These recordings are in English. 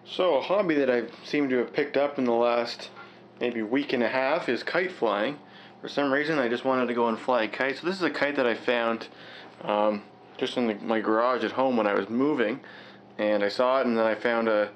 So a hobby that I seem to have picked up in the last maybe week and a half is kite flying. For some reason I just wanted to go and fly a kite. So this is a kite that I found just in my garage at home when I was moving, and I saw it, and then I found a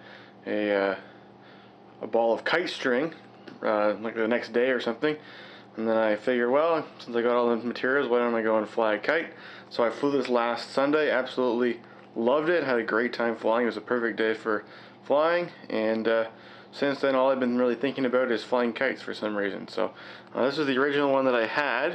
ball of kite string like the next day or something, and then I figured, well, since I got all the materials, why don't I go and fly a kite? So I flew this last Sunday, absolutely loved it, had a great time flying. It was a perfect day for flying, and since then all I've been really thinking about is flying kites for some reason. So this is the original one that I had,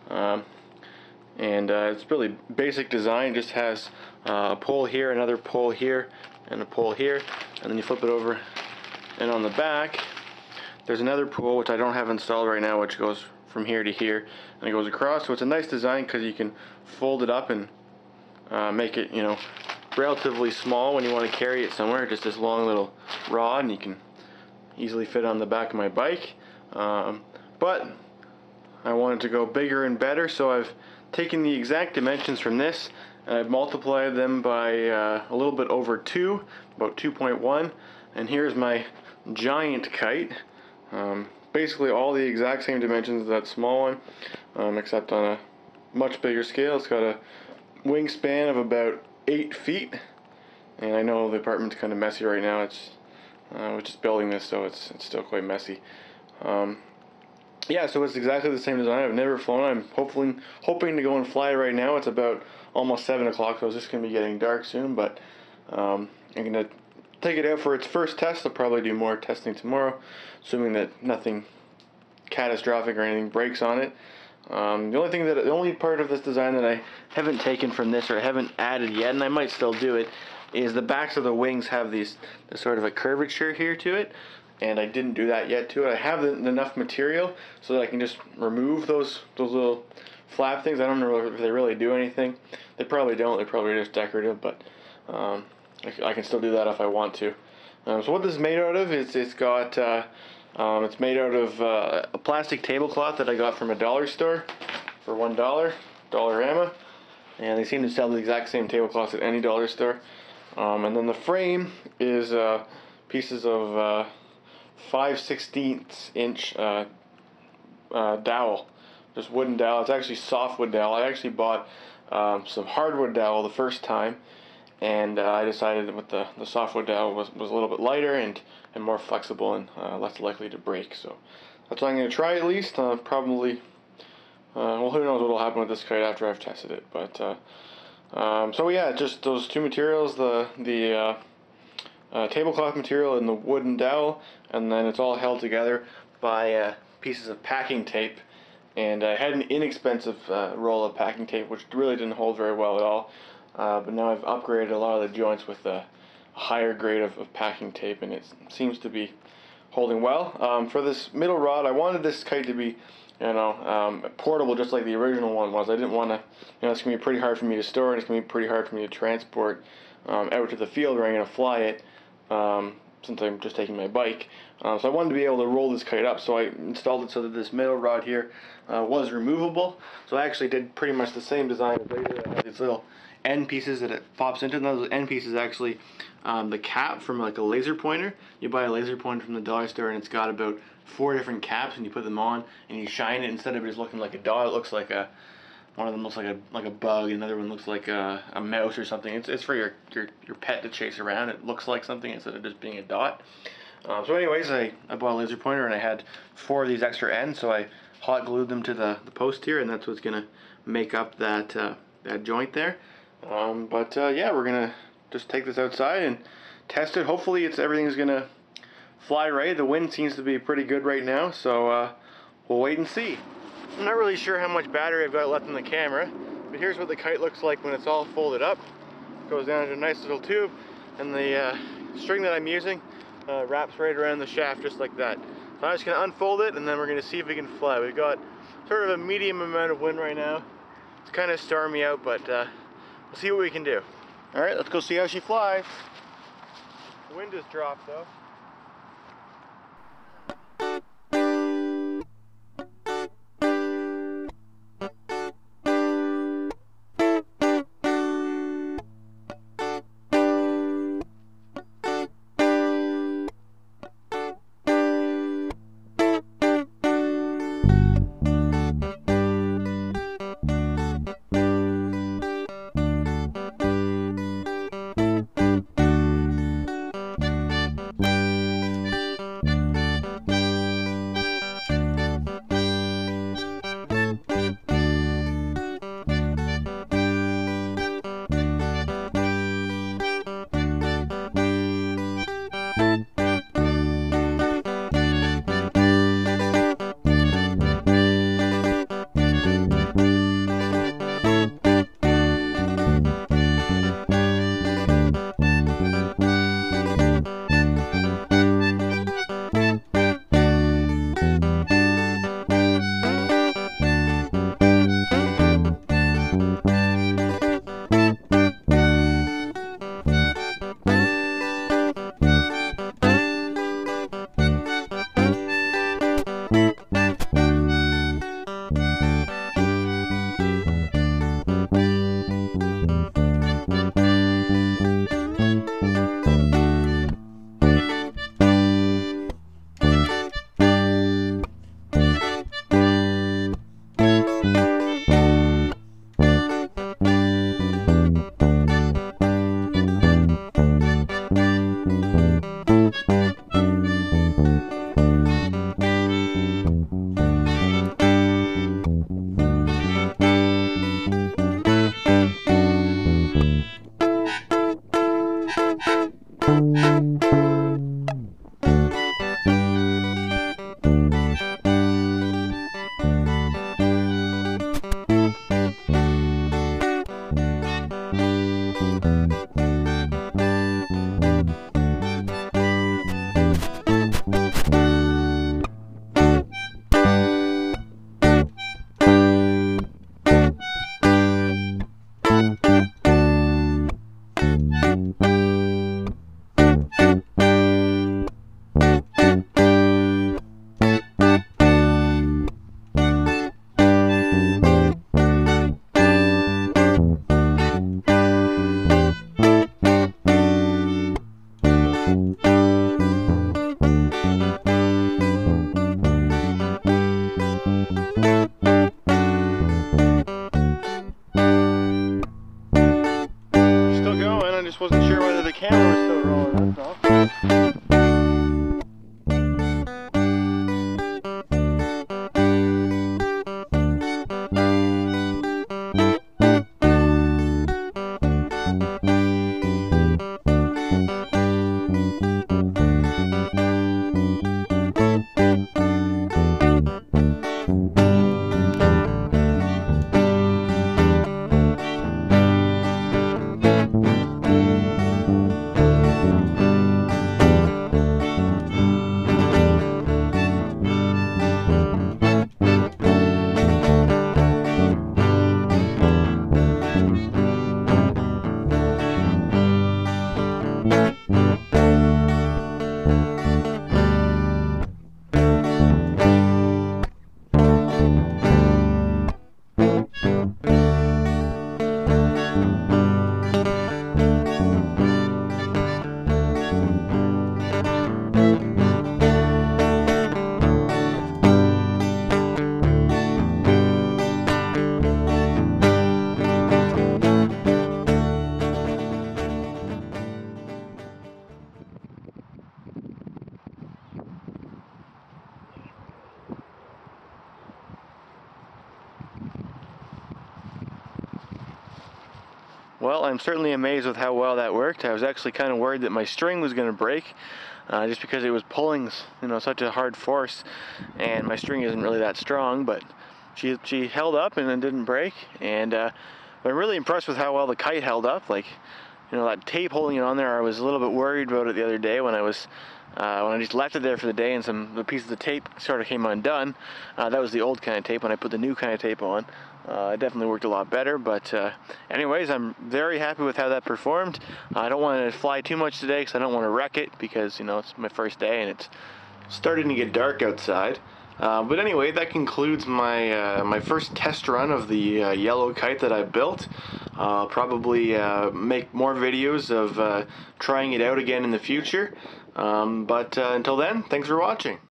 and it's really basic design. It just has a pole here, another pole here, and a pole here, and then you flip it over, and on the back there's another pole which I don't have installed right now, which goes from here to here, and it goes across. So it's a nice design because you can fold it up and make it, relatively small when you want to carry it somewhere. Just this long little rod, and you can easily fit on the back of my bike. But I wanted to go bigger and better, so I've taken the exact dimensions from this and I've multiplied them by a little bit over 2, about 2.1, and here's my giant kite. Basically all the exact same dimensions as that small one, except on a much bigger scale. It's got a wingspan of about 8 feet, and I know the apartment's kind of messy right now. We're just building this, so it's still quite messy. Yeah, so it's exactly the same design. I've never flown. I'm hoping to go and fly right now. It's about almost 7 o'clock, so it's just going to be getting dark soon, but I'm going to take it out for its first test. I'll probably do more testing tomorrow, assuming that nothing catastrophic or anything breaks on it. The only part of this design that I haven't taken from this, or I haven't added yet, and I might still do it, is the backs of the wings have this sort of a curvature here to it, and I didn't do that yet to it. I have enough material so that I can just remove those little flap things. I don't know if they really do anything. They probably don't. They're probably just decorative, but I can still do that if I want to. So what this is made out of is it's made out of a plastic tablecloth that I got from a dollar store for $1, Dollarama, and they seem to sell the exact same tablecloths at any dollar store. And then the frame is pieces of 5/16 inch dowel, just wooden dowel. It's actually softwood dowel. I actually bought some hardwood dowel the first time, and I decided that with the softwood dowel was a little bit lighter and more flexible and less likely to break. So that's what I'm going to try at least. Probably, well, who knows what will happen with this kite after I've tested it. But so yeah, just those two materials, the tablecloth material and the wooden dowel, and then it's all held together by pieces of packing tape. And I had an inexpensive roll of packing tape, which really didn't hold very well at all. But now I've upgraded a lot of the joints with a higher grade of packing tape, and it seems to be holding well. For this middle rod, I wanted this kite to be, portable, just like the original one was. I didn't want to, it's going to be pretty hard for me to store, and it's going to be pretty hard for me to transport out to the field where I'm going to fly it, since I'm just taking my bike. So I wanted to be able to roll this kite up, so I installed it so that this middle rod here was removable. So I actually did pretty much the same design as later. I had these little end pieces that it pops into, and those end pieces actually the cap from like a laser pointer. You buy a laser pointer from the dollar store, and it's got about 4 different caps, and you put them on and you shine it. Instead of just looking like a dot, it looks like one of them looks like a bug, another one looks like a mouse or something. It's for your pet to chase around. It looks like something instead of just being a dot. So anyways, I bought a laser pointer, and I had 4 of these extra ends, so I hot glued them to the post here, and that's what's gonna make up that joint there. Yeah, we're gonna just take this outside and test it. Hopefully everything's gonna fly right. The wind seems to be pretty good right now, so we'll wait and see. I'm not really sure how much battery I've got left in the camera, but here's what the kite looks like when it's all folded up. It goes down into a nice little tube, and the string that I'm using wraps right around the shaft just like that. So I'm just going to unfold it, and then we're going to see if we can fly. We've got sort of a medium amount of wind right now. It's kind of stormy out, but we'll see what we can do. Alright, let's go see how she flies. The wind has dropped though. Still going, I just wasn't sure whether the camera was still rolling, that's all. Well, I'm certainly amazed with how well that worked. I was actually kind of worried that my string was going to break, just because it was pulling, such a hard force, and my string isn't really that strong. But she held up and then didn't break, and I'm really impressed with how well the kite held up. Like, that tape holding it on there, I was a little bit worried about it the other day when I just left it there for the day and the pieces of tape sort of came undone. That was the old kind of tape. When I put the new kind of tape on, it definitely worked a lot better. But anyways, I'm very happy with how that performed. I don't want to fly too much today because I don't want to wreck it, because it's my first day and it's starting to get dark outside. But anyway, that concludes my my first test run of the yellow kite that I built. I'll probably make more videos of trying it out again in the future. But until then, thanks for watching.